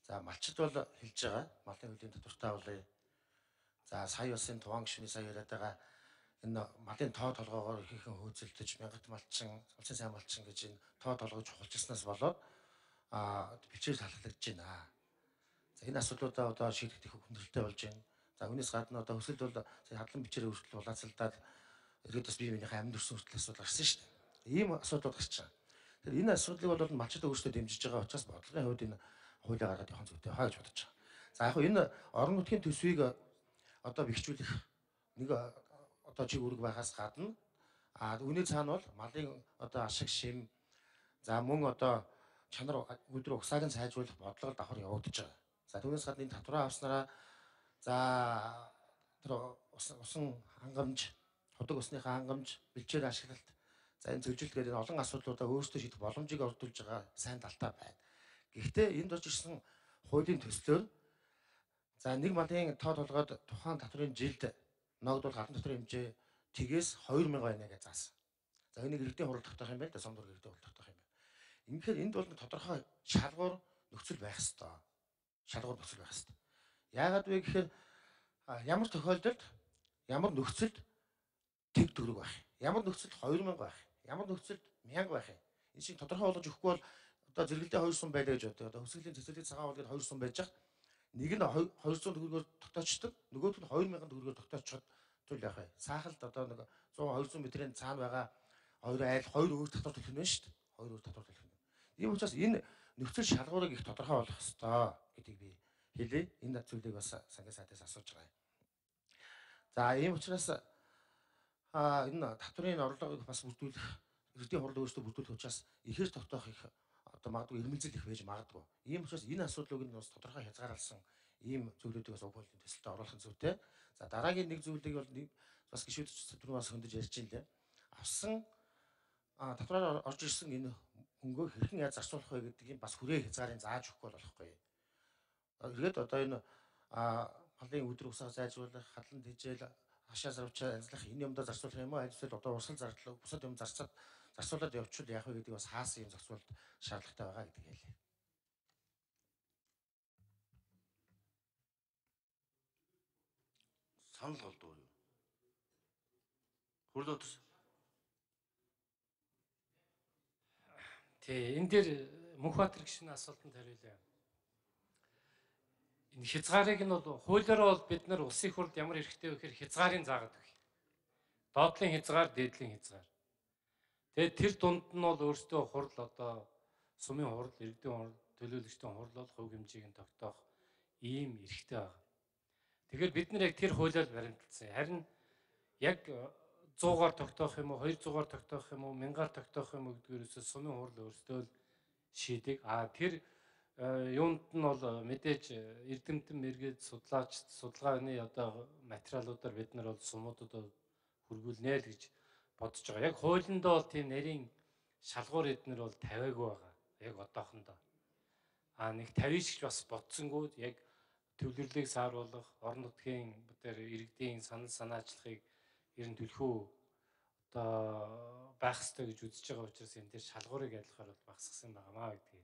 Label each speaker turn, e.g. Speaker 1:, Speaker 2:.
Speaker 1: За малчид бол хэлж байгаа. Малын хөлийн татвартай болъё. За сая бас энэ тухайн гишүүний сая яриад байгаа энэ малын тоо толгоогоор ихэнх хөөцөлдөж мянгат малчин, улсын сайн малчин гэж энэ тоо толгойг чухалчилснаас болоод бичвэл халахлагдж байна. За энэ асуудлуудаа одоо шийдэх их хүндрэлтэй болж байна. За үүнээс гадна одоо өсөлт бол сая хадлан бичээрээ хүртэл улаацалдаад иргэд бас бие биенийхээ амьд өрсөн хүртэл асуудал гарсан шүү дээ. Ийм асуудлууд гарч байгаа. Тэгэхээр энэ асуудлыг бол малчид өөрсдөө дэмжиж байгаа учраас бодлогын хувьд энэ хуулиа гаргаад явах зүйтэй хаа гэж бодож байгаа. За яг энэ орон нутгийн төсвийг одоо бэхжүүлэх нэг одоо чиг үүрэг байхаас гадна үүний цаана бол малын одоо ашиг шим за мөн одоо чанар өдөр угсааг нь сайжруулах бодлого давхар явагдаж байгаа. За түүнээс гадна энэ татвараа авснараа за тэр усан хангамж, худаг усныхаа хангамж, бэлчээр ашиглалт за энэ зөвжилт гэдэг олон асуудлуудаа өөрсдөө шийдэх боломжийг олдуулж байгаа сайн талтай байна. Гэхдээ энд орж ирсэн хуулийн төслөөр за нэг малын тоо толгойд тухайн татврын жилд ногдвол гадна татврын хэмжээ тгээс 2000 байна гэж заасан. За энийг иргэдийн хурал тогтоох юм байна да сомдор иргэдийн хурал тогтоох юм байна. Ингээд энд бол тодорхой шалгуур нөхцөл байх ёстой. Шалгуур нөхцөл байх ёстой. Яагаад вэ гэхээр ямар тохиолдолд ямар нөхцөлд тэг төгрөг байх. Ямар нөхцөлд 2000 байх. Ямар нөхцөлд 1000 байх юм. Энэ шиг тодорхой болгож өгөхгүй бол одоо зэрэгэлдээ 2 сум байлаа гэж бодъё. Одоо хөсгөлийн цэцэрлэг цагаан болгоод 2 сум байж байгаа. Нэг нь 200 төгрөгөөр тогтоочдөг, нөгөөх нь 2000 төгрөгөөр тогтоочход зүйл яах вэ? Саахалд одоо нэг 100 200 метрийн цаана байгаа хоёр айл хоёр өөр татвар төлөх нь шүү дээ. Хоёр өөр татвар төлөх нь. Ийм учраас энэ нөхцөл шалгуурыг их тодорхой болгох ёстой гэдгийг би хэлье. Энэ зүйлийг бас сангийн сайдаас асууж байгаа юм. За ийм учраас энэ татврын орлогыг бас бүрдүүлэх иргэдийн хурал өөрсдөө бүрдүүлэх учраас ихэр тогтоох их одоо магадгүй ирмэлзэл их байж магадгүй. Ийм учраас энэ асуудлыг нь бас тодорхой хязгаарласан ийм зүйлүүдийг бас уг хуулийн төсөлтөд оруулах зүйтэй. За дараагийн нэг зүйлийг бол бас гишүүд түрүүнээс хөндөж ярьж байна лээ. Авсан татвараар орж ирсэн энэ хөнгөө хэрхэн яаж зарцуулах вэ гэдгийг бас хүрээ хязгаарын зааж өгөхгүй болохгүй. Иргэд одоо энэ малын өдөр усаа зайжруулах, хадлан тэжээл, хашаа сарвчаа ажиллах энэ юмдаа зарцуулах юм уу? Эсвэл одоо урсгал зардал бусад юм зарцуулаад явуучвал яах вэ гэдгийг бас хаасан юм зохицуулалт шаардлагатай байгаа гэдэг хэлье.
Speaker 2: Санал голдуу юу? Хурлаатс.
Speaker 3: Тий, энэ дээр Мөнхбаатар гишүүний асуултанд хариулъя. Энэ хязгаарыг нь бол хуулиараа бол бид нар улсын хурлд ямар хэрэгтэй вэ гэхээр хязгаарыг заагаад өгье. Доотлын хязгаар, дээдлийн хязгаар. Тэгээд тэр дунд нь бол өөртөө хурл одоо сумын хурл, иргэдийн хурл, төлөөлөгчдийн хурл бол хувь хэмжээг нь тогтоох ийм эрхтэй байна. Тэгэхээр бид нар яг тэр хуулиар баримталсан. Харин яг 100-аар тогтоох юм уу, 200-аар тогтоох юм уу, 1000-аар тогтоох юм уу гэдгээрээс сумын хурл өөртөө л шийдэг. Тэр юунд нь бол мэдээж эрдэмтэн мэргээд судалгааны одоо материалуудаар бид нар бол сумуудад хөргүүлнэ л гэж бодож байгаа. Яг хуулиндаа бол тийм нарийн шалгуур эднэр бол тавиагүй байгаа. Яг одоохондоо. Нэг 50 шиг бас бодсонгүй яг төвлөрлийг сааруулах, орон нутгийн дээр иргэдийн санаачлагыг ер нь төлхөө одоо байх ёстой гэж үзэж байгаа учраас энэ дээр шалгуурыг ялгахаар бол багасгасан байнамаа гэдгийг